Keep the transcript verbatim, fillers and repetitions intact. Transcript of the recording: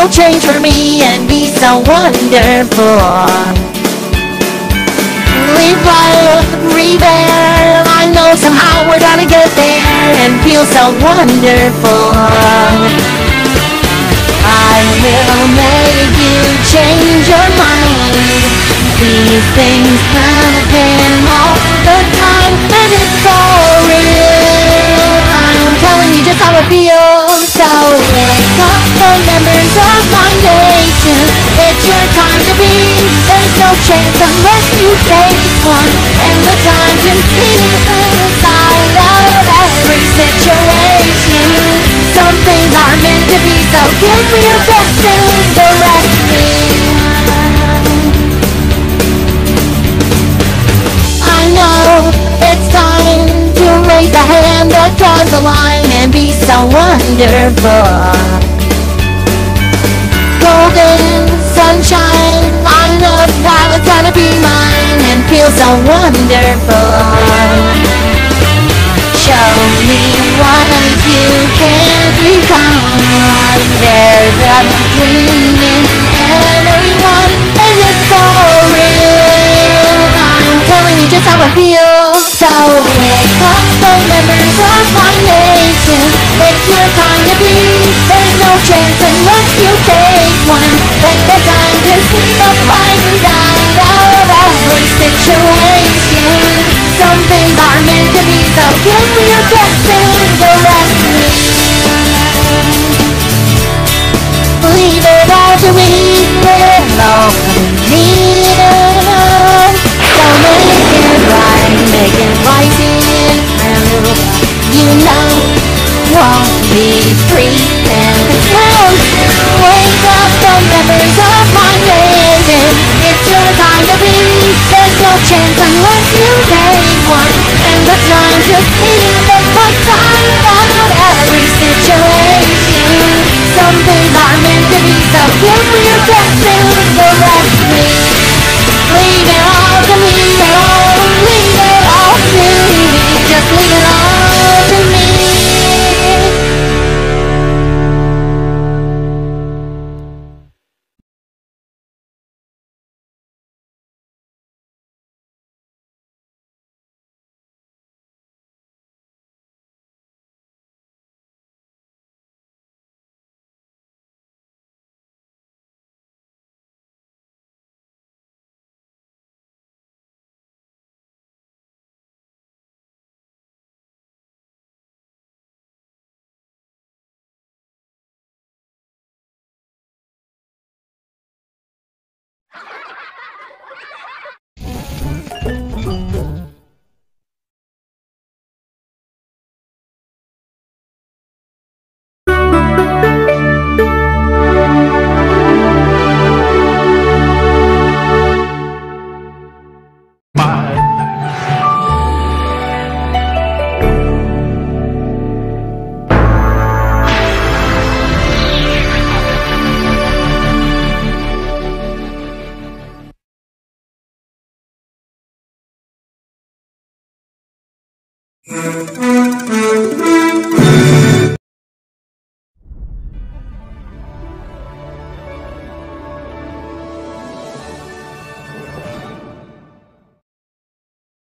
change for me and be so wonderful. We will rebel, I know somehow we're gonna get there and feel so wonderful. I will make you change your mind. These things happen all the time and it's so real. I'm telling you just how I feel. So wake up the members of my nation. It's your time to be. There's no chance unless you take one. And the time to see the side of every situation. Some things are meant to be, so give me your best and direct me. I know it's time to raise the hand that draws the line and be so wonderful. Golden sunshine, I know that it's gonna be mine and feel so wonderful. Show me what you can become. There's a dream in everyone and it's so real. I'm telling you just how I feel. So wake up the members of my nation. It's your time to be. There's no chance unless you take one. Take the time to see the light inside of every situation. Some things are meant to be, so give me your best and direct me. Leave it all to me, leave all to me. So make it right, make it right in true. You know, won't be free and will wake up the members of my nation. It's your time to be. There's no chance unless you take one. And the time to see the good side of every situation. Some things are meant to be, so give me your best and direct me. Leave it all to me, oh, leave it all to me. Just leave it all to me. Mm-hmm.